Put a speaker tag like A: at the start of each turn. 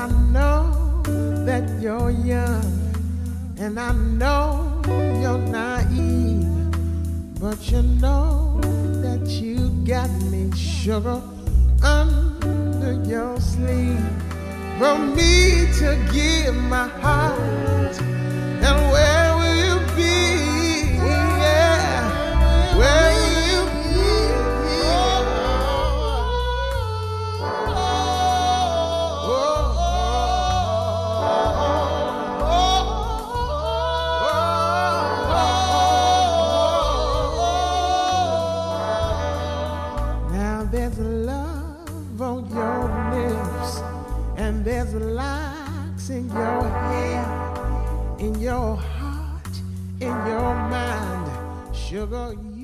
A: I know that you're young, and I know you're naive, but you know that you got me, sugar, under your sleeve. For me to give my heart, and where will you be? Yeah, where will you be? Now there's love on your lips, and there's locks in your hair, in your heart, in your mind, sugar.